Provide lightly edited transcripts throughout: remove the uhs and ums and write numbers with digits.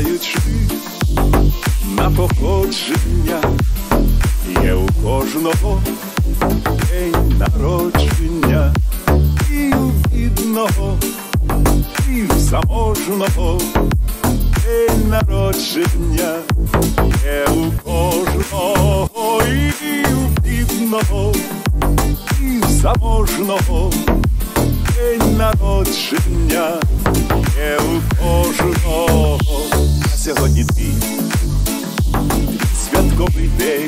незважаючи на походження, є у кожного день народження, і у бідного, і у заможного день народження, є у кожного, і у бідного, і у заможного день народження, є у кожного. А сьогодні твій святковий день,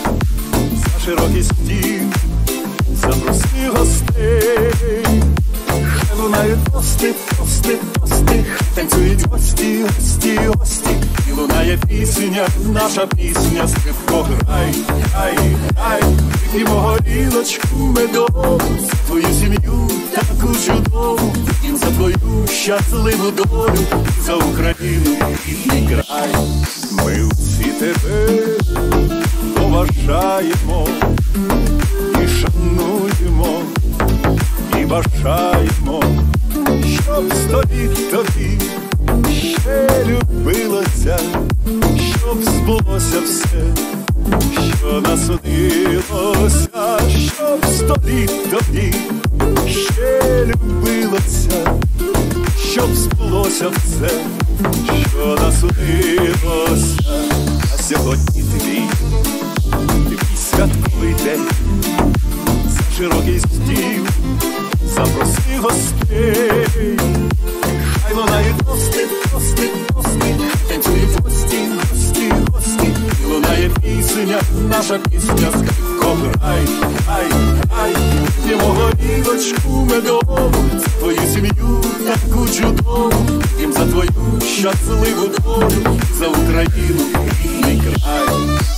за широкий стіл запроси гостей, хай лунають тости, тости, тости, танцюють гості, гості, гості, і лунає пісня, наша пісня, скрипко, грай, грай, грай, вип'ємо горілочку медову, за твою сім'ю таку чудову, вип'ємо за твою щасливу долю, за Україну рідний край. Ми всі тебе поважаємо і шануємо, і бажаємо, щоб 100 літ тобі ще любилося, щоб збулося все, що насудилося, щоб 100 літ тобі ще любилося, щоб збулося все, що насудилося. А сьогодні твій святковий день, за широкий стіл запроси гостей, хай лунають тости, тости, тости, танцюють гості, гості, гості, і лунає пісня, наша пісня, скрипко, грай, грай, грай, вип'ємо горілочку медову, за твою сім'ю таку чудову, вип'ємо за твою щасливу долю, за Україну рідний край.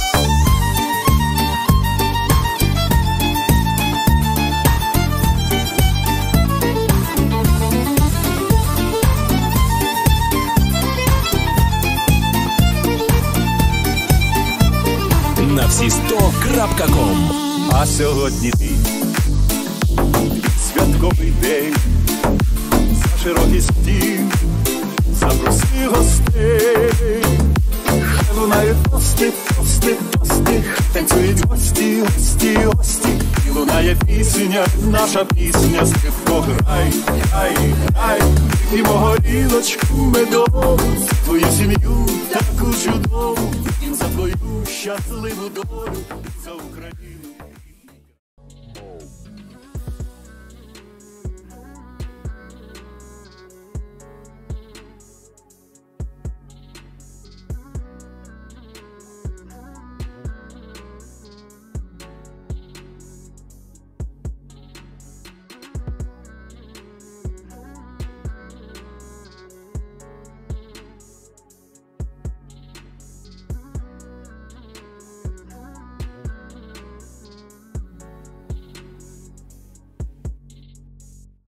На всі 100.com. А сьогодні ти святковий день, за широкий стіл запроси гостей, хай лунають тости, тости, тости, танцюють гості, гості, гості, і лунає пісня, наша пісня, скрипко, грай, грай, грай, вип'ємо горілочку медову, за твою сім'ю таку чудову, вип'ємо за твою щасливу долю.